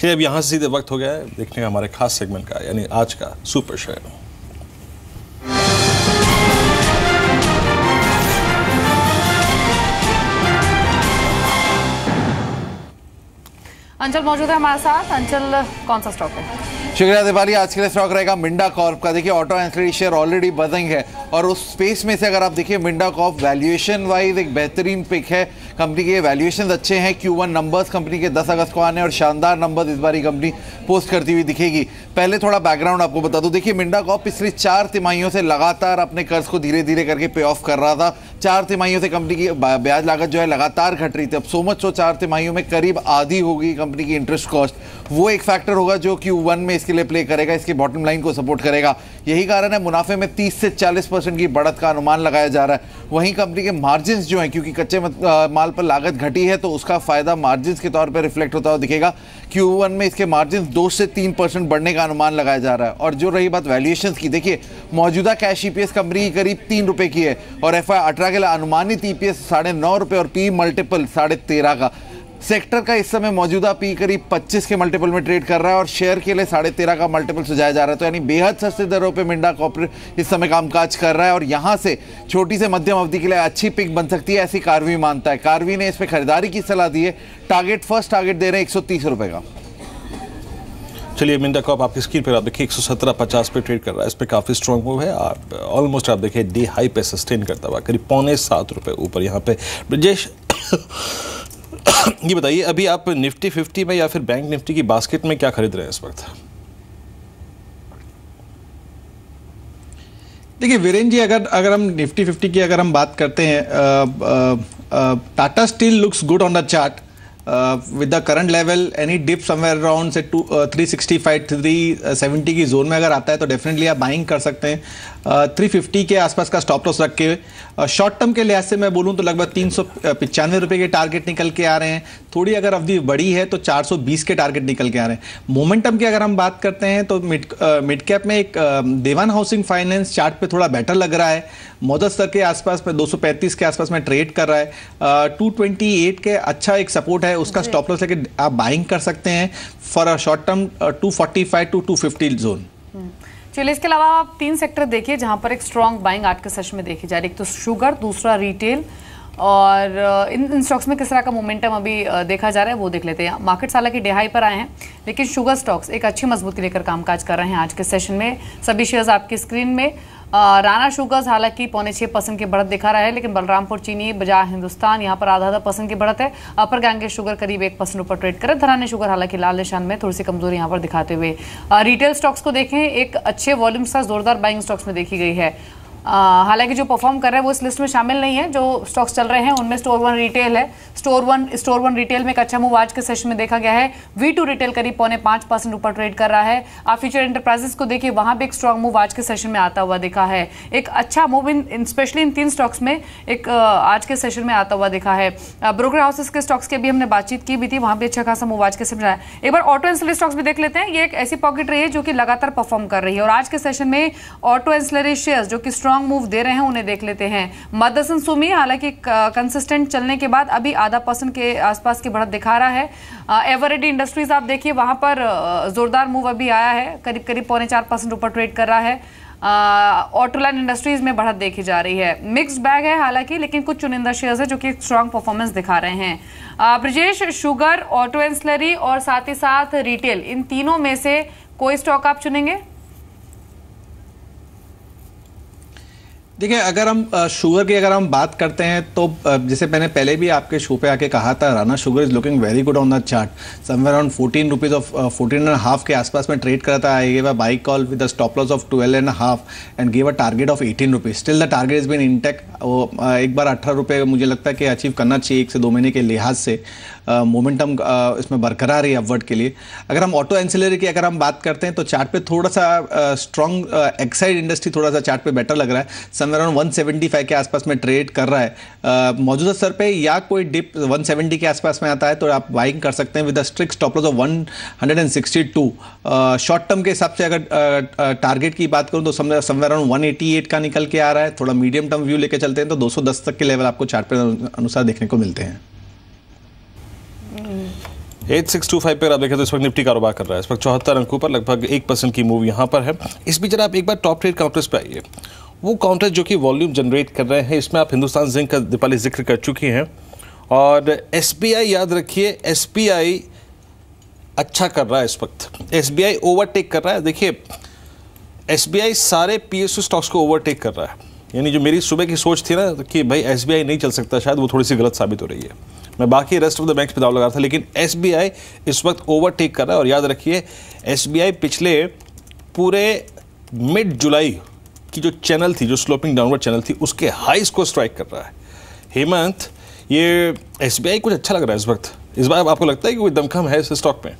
चलिए अब यहाँ से सीधे वक्त हो गया है देखने का हमारे खास सेगमेंट का, यानी आज का सुपर शेयर। अंचल मौजूद है हमारे साथ। अंचल, कौन सा स्टॉक है? शुक्रिया दिवाली। आज के लिए स्टॉक रहेगा मिंडा कॉर्प का। देखिए auto ancillary share already buzzing है और उस स्पेस में से अगर आप देखिए मिंडा कॉर्प वैल्यूएशन वाइज एक बेहतरीन पिक है। कंपनी के वैल्यूएशन अच्छे हैं। Q1 नंबर्स कंपनी के 10 अगस्त को आने और शानदार नंबर्स इस बार कंपनी पोस्ट करती हुई दिखेगी। पहले थोड़ा बैकग्राउंड आपको बता दूं, देखिए मिंडा कॉर्प पिछली 4 तिमाहियों से लगातार अपने कर्ज को धीरे धीरे करके पे ऑफ कर रहा था। 4 तिमाहियों से कंपनी की ब्याज लागत जो है लगातार घट रही थी। अब सो मच सो 4 तिमाहियों में करीब आधी होगी कंपनी की इंटरेस्ट कॉस्ट। वो एक फैक्टर होगा जो Q1 में इसके लिए प्ले करेगा, इसके बॉटम लाइन को सपोर्ट करेगा। यही कारण है मुनाफे में 30 से 40% की बढ़त का अनुमान लगाया जा रहा है। वहीं कंपनी के मार्जिन जो हैं, क्योंकि कच्चे माल पर लागत घटी है तो उसका फायदा मार्जिन के तौर पर रिफ्लेक्ट होता हुआ दिखेगा। Q1 में इसके मार्जिन 2 से 3% बढ़ने का अनुमान लगाया जा रहा है। और जो रही बात वैल्यूएशन की, देखिए मौजूदा कैश ईपीएस कंपनी की करीब 3 रुपए की है और FY18 के लिए अनुमानित ईपीएस 9.5 रुपए और पी मल्टीपल 13.5 का। सेक्टर का इस समय मौजूदा पी करीब 25 के मल्टीपल में ट्रेड कर रहा है और शेयर के लिए 13.5 का मल्टीपल सुझाया जा रहा है। तो यानी बेहद सस्ते दरों पे मिंडा कॉर्पोरेट इस समय कामकाज कर रहा है और यहां से छोटी से मध्यम अवधि के लिए अच्छी पिक बन सकती है, ऐसी कार्वी मानता है। कार्वी ने इस पर खरीदारी की सलाह दी है। फर्स्ट टारगेट दे रहे हैं 130 रुपए का। चलिए मिंडा कॉर्प आपकी स्क्रीन पर आप देखिए 117.50 पे ट्रेड कर रहा है। इस पे काफ़ी स्ट्रॉन्ग मूव है। आप ऑलमोस्ट आप देखिए डे हाई पे सस्टेन करता हुआ करीब 6.25 रुपए ऊपर यहाँ पे। ब्रजेश ये बताइए अभी आप निफ्टी 50 में या फिर बैंक निफ्टी की बास्केट में क्या खरीद रहे हैं इस वक्त? देखिए वीरेन जी, अगर हम निफ्टी 50 की अगर हम बात करते हैं, Tata steel looks good on the chart with the current level. Any dip somewhere around say 365 370 की जोन में अगर आता है तो डेफिनेटली आप बाइंग कर सकते हैं। 350 के आसपास का स्टॉप लॉस रख के शॉर्ट टर्म के लिहाज से मैं बोलूं तो लगभग 395 रुपए के टारगेट निकल के आ रहे हैं। थोड़ी अगर अवधि बड़ी है तो 420 के टारगेट निकल के आ रहे हैं। मोमेंटम की अगर हम बात करते हैं तो मिड कैप में एक देवान हाउसिंग फाइनेंस चार्ट पे थोड़ा बेटर लग रहा है। मौजूदा स्तर के आसपास में 235 के आसपास में ट्रेड कर रहा है। 228 के अच्छा एक सपोर्ट है, उसका स्टॉप लॉस लेके आप बाइंग कर सकते हैं for a short term 245 to 250 zone. चलिए इसके अलावा आप 3 सेक्टर देखिए जहां पर एक स्ट्रॉन्ग बाइंग आज के सेशन में देखी जा रही है। एक तो शुगर, दूसरा रिटेल और इन स्टॉक्स में किस तरह का मोमेंटम अभी देखा जा रहा है वो देख लेते हैं। मार्केट्स हालांकि डे हाई पर आए हैं लेकिन शुगर स्टॉक्स एक अच्छी मजबूती लेकर कामकाज कर रहे हैं आज के सेशन में। सभी शेयर्स आपकी स्क्रीन में। राणा शुगर्स हालांकि 6.25% की बढ़त दिखा रहा है लेकिन बलरामपुर चीनी, बजाज हिंदुस्तान यहाँ पर आधा % की बढ़त है। अपर गैंगे शुगर करीब 1% ऊपर ट्रेड करे। धराने शुगर हालांकि लाल निशान में थोड़ी सी कमजोरी यहाँ पर दिखाते हुए। रिटेल स्टॉक्स को देखें, एक अच्छे वॉल्यूम के साथ जोरदार बाइंग स्टॉक्स में देखी गई है। हालांकि जो परफॉर्म कर रहे हैं वो इस लिस्ट में शामिल नहीं है। जो स्टॉक्स चल रहे हैं उनमें स्टोर वन रिटेल है। स्टोर वन रिटेल में एक अच्छा मूव आज के सेशन में देखा गया है। V2 रिटेल करीब 5.25% ऊपर ट्रेड कर रहा है। आप फ्यूचर एंटरप्राइजेस को देखिए, वहां भी एक स्ट्रॉन्ग मूव आज के सेशन में आता हुआ दिखा है। एक अच्छा मूव स्पेशली इन 3 स्टॉक्स में एक आज के सेशन में आता हुआ दिखा है। ब्रोकर हाउसेस के स्टॉक्स की अभी हमने बातचीत की भी थी, वहां भी अच्छा खासा मूव आज के सेशन में आया। एक बार ऑटो एंसिलरी स्टॉक्स भी देख लेते हैं। ये एक ऐसी पॉकेट रही है जो कि लगातार परफॉर्म कर रही है और आज के सेशन में ऑटो एंसिलरी शेयर्स जो कि स्ट्रॉन्ग मूव दे रहे हैं देख लेते हैं। मदरसन सुमी हालांकि कंसिस्टेंट चलने के बाद अभी %0.5 के आसपास की बढ़त दिखा रहा है। एवरेडी इंडस्ट्रीज आप देखिए, वहां पर जोरदार मूव अभी आया है, करीब 4.25% ऊपर ट्रेड कर रहा है। ऑटोलैंड इंडस्ट्रीज में बढ़त देखी जा रही है। मिक्स्ड बैग है हालांकि, लेकिन कुछ चुनिंदा शेयर्स है जो कि स्ट्रॉन्ग परफॉर्मेंस दिखा रहे हैं। ब्रजेश, शुगर, ऑटो एंसिलरी और साथ ही साथ रिटेल, इन तीनों में से कोई स्टॉक आप चुनेंगे? देखिए अगर हम शुगर की अगर हम बात करते हैं तो जैसे मैंने पहले भी आपके शो पे आके कहा था, Rana sugar is looking very good on the chart. Somewhere around 14 rupees of 14.5 के आसपास में ट्रेड करता है। I give a buy call with the stop loss of 12.5 and give a target of 18 rupees. Still the target is been intact. एक बार 18 रुपये मुझे लगता है कि अचीव करना चाहिए 1 से 2 महीने के लिहाज से। मोमेंटम इसमें बरकरार है अपवर्ड के लिए। अगर हम ऑटो एंसिलरी की अगर हम बात करते हैं तो चार्ट पे थोड़ा सा स्ट्रॉन्ग एक्साइड इंडस्ट्री थोड़ा सा चार्ट पे बेटर लग रहा है। समवेयर अराउंड 175 के आसपास में ट्रेड कर रहा है। मौजूदा स्तर पे या कोई डिप 170 के आसपास में आता है तो आप बाइंग कर सकते हैं with the strict stop loss of 162। Short term के हिसाब से अगर टारगेट की बात करूं तो समवेयर अराउंड 188 का निकल के आ रहा है। थोड़ा मीडियम टर्म व्यू लेके चलते हैं तो 210 तक के लेवल आपको चार्ट पे अनुसार देखने को मिलते हैं। 8625 पर आप देखें तो इस वक्त निफ्टी कारोबार कर रहा है, इस वक्त 74 अंकों पर लगभग 1% की मूव यहाँ पर है। इस बीच आप एक बार टॉप ट्रेड काउंटर्स पे आइए, वो काउंटर जो कि वॉल्यूम जनरेट कर रहे हैं, इसमें आप हिंदुस्तान जिंक का दीपाली जिक्र कर चुकी हैं, और एसबीआई याद रखिए, एसबीआई अच्छा कर रहा है इस वक्त, एसबीआई ओवरटेक कर रहा है। देखिए एसबीआई सारे पीएसयू स्टॉक्स को ओवरटेक कर रहा है, यानी जो मेरी सुबह की सोच थी ना कि भाई एसबीआई नहीं चल सकता, शायद वो थोड़ी सी गलत साबित हो रही है। मैं बाकी रेस्ट ऑफ द बैंक्स पे दाव लगा रहा था, लेकिन एसबीआई इस वक्त ओवरटेक कर रहा है। और याद रखिए एसबीआई पिछले पूरे मिड जुलाई की जो चैनल थी, जो स्लोपिंग डाउनवर्ड चैनल थी, उसके हाईस को स्ट्राइक कर रहा है। हेमंत, ये एसबीआई कुछ अच्छा लग रहा है इस वक्त। इस बार आपको लगता है कि कोई दमखम है इस स्टॉक में?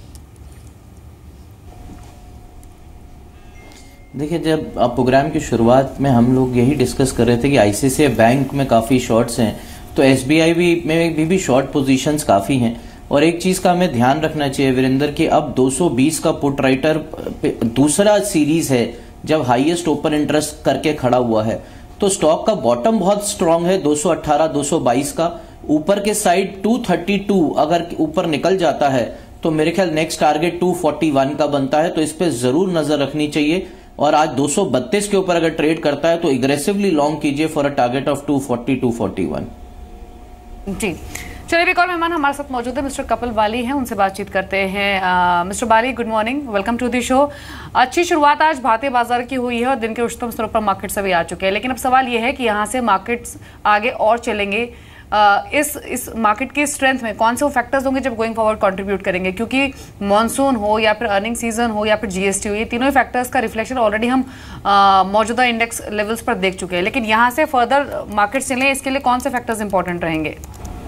देखिए, जब प्रोग्राम की शुरुआत में हम लोग यही डिस्कस कर रहे थे कि आईसीआईसीआई बैंक में काफ़ी शॉर्ट्स हैं, तो एसबीआई में भी शॉर्ट पोजीशंस काफ़ी हैं। और एक चीज़ का हमें ध्यान रखना चाहिए वीरेंद्र कि अब 220 का पुट राइटर दूसरा सीरीज है जब हाईएस्ट ओपन इंटरेस्ट करके खड़ा हुआ है, तो स्टॉक का बॉटम बहुत स्ट्रांग है 218 222 का। ऊपर के साइड 232 अगर ऊपर निकल जाता है तो मेरे ख्याल नेक्स्ट टारगेट 241 का बनता है, तो इस पे जरूर नजर रखनी चाहिए। और आज 232 के ऊपर अगर ट्रेड करता है तो एग्रेसिवली लॉन्ग कीजिए फॉर अ टारगेट ऑफ 240 241। जी चलिए, एक और मेहमान हमारे साथ मौजूद है, मिस्टर कपिल बाली हैं, उनसे बातचीत करते हैं। Mister Bali, good morning, welcome to the show. अच्छी शुरुआत आज भारतीय बाजार की हुई है और दिन के उच्चतम स्तरों पर मार्केट्स अभी आ चुके हैं, लेकिन अब सवाल यह है कि यहाँ से मार्केट्स आगे और चलेंगे। इस मार्केट की स्ट्रेंथ में कौन से वो फैक्टर्स होंगे जब गोइंग फॉरवर्ड कंट्रीब्यूट करेंगे? क्योंकि मॉनसून हो या फिर अर्निंग सीजन हो या फिर जीएसटी हो, ये तीनों ही फैक्टर्स का रिफ्लेक्शन ऑलरेडी हम मौजूदा इंडेक्स लेवल्स पर देख चुके हैं, लेकिन यहाँ से फर्दर मार्केट चलें, इसके लिए कौन से फैक्टर्स इंपॉर्टेंट रहेंगे?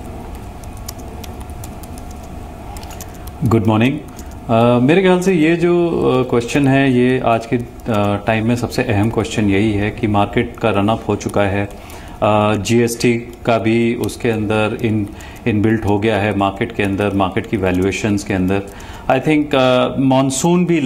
Good morning. मेरे ख्याल से ये जो क्वेश्चन है, ये आज के टाइम में सबसे अहम क्वेश्चन यही है कि मार्केट का रनअप हो चुका है, जीएसटी का भी उसके अंदर इनबिल्ट हो गया है मार्केट के अंदर, मार्केट की वैल्यूएशंस के अंदर। आई थिंक मॉनसून भी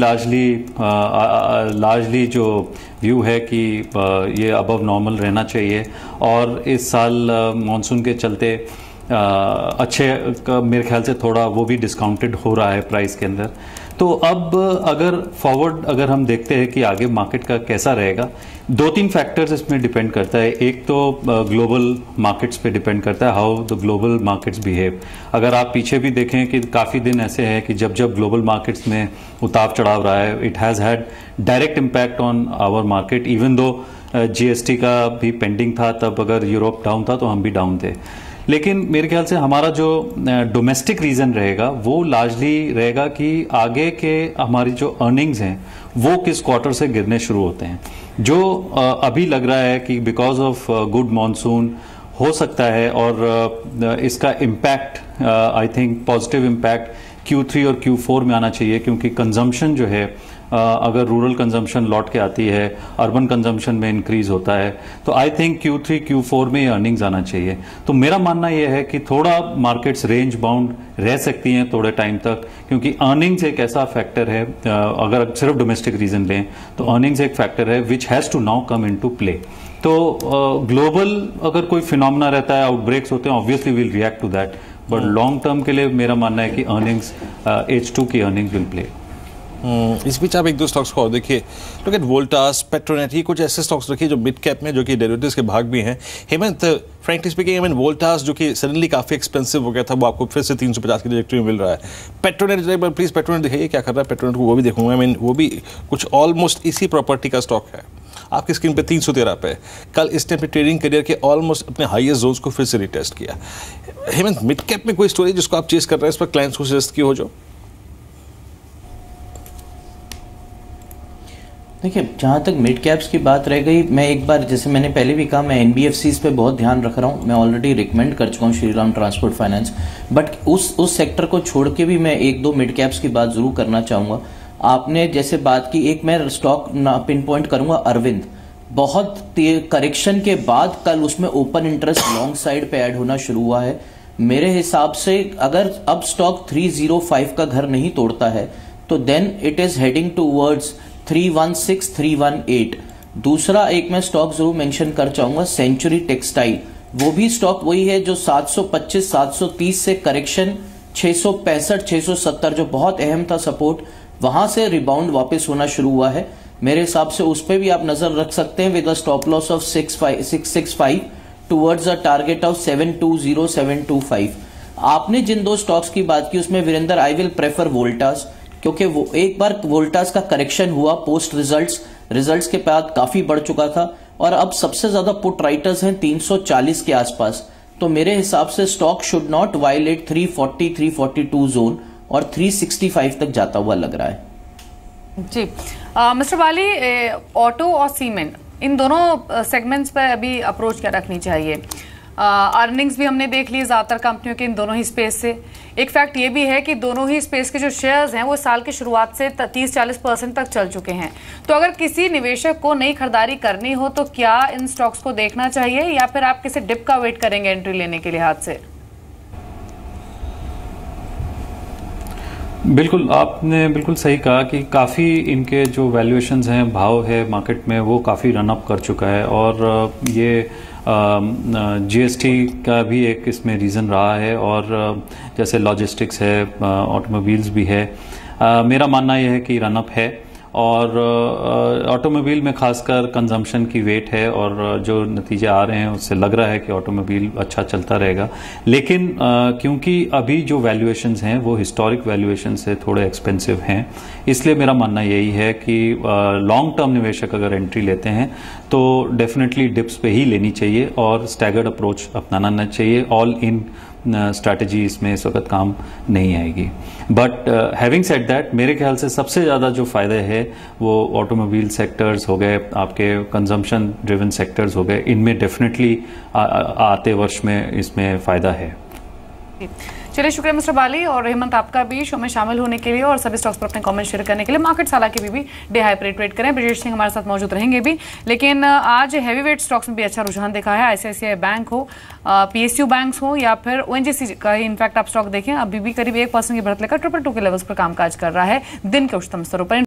लार्जली जो व्यू है कि ये अबव नॉर्मल रहना चाहिए, और इस साल मॉनसून के चलते अच्छे मेरे ख्याल से थोड़ा वो भी डिस्काउंटेड हो रहा है प्राइस के अंदर। तो अब अगर हम देखते हैं कि आगे मार्केट का कैसा रहेगा, 2-3 फैक्टर्स इसमें डिपेंड करता है। एक तो ग्लोबल मार्केट्स पे डिपेंड करता है, how the global markets behave. अगर आप पीछे भी देखें कि काफ़ी दिन ऐसे हैं कि जब ग्लोबल मार्केट्स में उतार चढ़ाव रहा है, it has had direct impact on our market, even दो जीएसटी का भी पेंडिंग था, तब अगर यूरोप डाउन था तो हम भी डाउन थे। लेकिन मेरे ख्याल से हमारा जो डोमेस्टिक रीजन रहेगा वो लार्जली रहेगा कि आगे के हमारी जो अर्निंग्स हैं वो किस क्वार्टर से गिरने शुरू होते हैं। जो अभी लग रहा है कि बिकॉज ऑफ गुड मॉनसून हो सकता है, और इसका impact I think positive impact Q3 और Q4 में आना चाहिए, क्योंकि कंजम्पशन जो है अगर रूरल कंजम्पशन लौट के आती है, अर्बन कंजम्पशन में इंक्रीज होता है, तो आई थिंक Q3 Q4 में ये अर्निंग्स आना चाहिए। तो मेरा मानना ये है कि थोड़ा मार्केट्स रेंज बाउंड रह सकती हैं थोड़े टाइम तक, क्योंकि अर्निंग्स एक ऐसा फैक्टर है, अगर सिर्फ डोमेस्टिक रीजन लें तो अर्निंग्स एक फैक्टर है which has to now come into play. तो ग्लोबल अगर कोई फिनोमेना रहता है, आउटब्रेक्स होते हैं, obviously will react to that, but long term के लिए मेरा मानना है कि अर्निंग्स H2 की अर्निंग्स विल प्ले। इस बीच आप एक दो स्टॉक्स को और देखिए, लुक एट वोल्टास, पेट्रोनेट, ये कुछ ऐसे स्टॉक्स रखिए जो मिड कैप में, जो कि डेरिवेटिव्स के भाग भी हैं। Hemant, frankly speaking, I mean Voltas जो कि सडनली काफ़ी एक्सपेंसिव हो गया था, वो आपको फिर से 350 की ट्रैजेक्टरी में मिल रहा है। पेट्रोनेट, प्लीज़ पेट्रोनेट दिखाइए क्या कर रहा है पेट्रोनेट को, वो भी देखूंगा। आई मीन वो भी कुछ ऑलमोस्ट इसी प्रॉपर्टी का स्टॉक है। आपकी स्क्रीन पे 313 पे कल इसने अपने ट्रेडिंग करियर के ऑलमोस्ट अपने हाईएस्ट जोन्स को फिर से रिटेस्ट किया। हेमंत, मिड कैप में कोई स्टोरी जिसको आप चेस कर रहे हैं, इस पर क्लाइंट्स को सजेस्ट की हो जो? देखिए, जहाँ तक मिड कैप्स की बात रह गई, मैं एक बार, जैसे मैंने पहले भी कहा, मैं एनबीएफसीज पे बहुत ध्यान रख रहा हूँ। मैं ऑलरेडी रिकमेंड कर चुका हूँ श्रीराम ट्रांसपोर्ट फाइनेंस, बट उस सेक्टर को छोड़ के भी मैं एक दो मिड कैप्स की बात जरूर करना चाहूँगा। आपने जैसे बात की, एक मैं स्टॉक पिन पॉइंट करूँगा, अरविंद। बहुत करेक्शन के बाद कल उसमें ओपन इंटरेस्ट लॉन्ग साइड पे ऐड होना शुरू हुआ है। मेरे हिसाब से अगर अब स्टॉक 305 का घर नहीं तोड़ता है तो then it is heading towards 316 318। दूसरा एक मैं स्टॉक जरूर मेंशन कर चाहूंगा, सेंचुरी टेक्सटाइल। वो भी स्टॉक वही है जो 725 730 से करेक्शन 665 670 जो बहुत अहम था सपोर्ट, वहां से रिबाउंड वापस होना शुरू हुआ है। मेरे हिसाब से उस पर भी आप नजर रख सकते हैं with a stop loss of 665 towards a target of 720 725। आपने जिन दो स्टॉक्स की बात की उसमें Virendra I will prefer Voltas, क्योंकि वो एक बार वोल्टास का करेक्शन हुआ पोस्ट रिजल्ट्स के बाद काफी बढ़ चुका था और अब सबसे ज्यादा पुट राइटर्स हैं 340 के आसपास। तो मेरे हिसाब से stock should not violate 340 342 zone और 365 तक जाता हुआ लग रहा है। जी मिस्टर बाली, ऑटो और सीमेंट इन दोनों सेगमेंट्स पर अभी अप्रोच क्या रखनी चाहिए? अर्निंग्स भी हमने देख ली ज्यादातर कंपनियों के इन दोनों ही स्पेस से। एक फैक्ट ये भी है कि दोनों ही स्पेस के जो शेयर्स हैं वो साल की शुरुआत से 30-40% तक चल चुके हैं। तो अगर किसी निवेशक को नई खरीदारी करनी हो तो क्या इन स्टॉक्स को देखना चाहिए या फिर आप किसी डिप का वेट करेंगे एंट्री लेने के लिहाज से? बिल्कुल, आपने बिल्कुल सही कहा कि काफ़ी इनके जो वैल्यूएशंस हैं, भाव है मार्केट में, वो काफ़ी रन अप कर चुका है और ये जीएसटी का भी एक इसमें रीज़न रहा है और जैसे लॉजिस्टिक्स है, ऑटोमोबाइल्स भी है। मेरा मानना यह है कि रन अप है और ऑटोमोबाइल में खासकर कंजम्पशन की वेट है और जो नतीजे आ रहे हैं उससे लग रहा है कि ऑटोमोबाइल अच्छा चलता रहेगा। लेकिन क्योंकि अभी जो वैल्यूएशंस हैं वो हिस्टोरिक वैल्यूएशन से थोड़े एक्सपेंसिव हैं, इसलिए मेरा मानना यही है कि लॉन्ग टर्म निवेशक अगर एंट्री लेते हैं तो डेफिनेटली डिप्स पे ही लेनी चाहिए और स्टैगर्ड अप्रोच अपनाना चाहिए। ऑल इन स्ट्रैटेजी इसमें इस वक्त काम नहीं आएगी। बट हैविंग सेड दैट, मेरे ख्याल से सबसे ज़्यादा जो फ़ायदे है वो ऑटोमोबाइल सेक्टर्स हो गए, आपके कंजम्पशन ड्रिवन सेक्टर्स हो गए, इनमें डेफिनेटली आते वर्ष में इसमें फ़ायदा है। चलिए, शुक्रिया मिस्टर बाली और हेमंत आपका भी शो में शामिल होने के लिए और सभी स्टॉक्स पर अपने कमेंट शेयर करने के लिए। मार्केट साला के भी डे हाई पर ट्रेड करें। ब्रजेश सिंह हमारे साथ मौजूद रहेंगे भी, लेकिन आज हैवी वेट स्टॉक्स में भी अच्छा रुझान देखा है। आईसीआईसीआई बैंक हो, पीएसयू बैंक्स हो या फिर ओएनजीसी का ही इनफैक्ट आप स्टॉक देखें, अभी भी करीब 1% की बढ़त लेकर 222 के लेवल्स पर कामकाज कर रहा है दिन के उच्चतम स्तरों पर।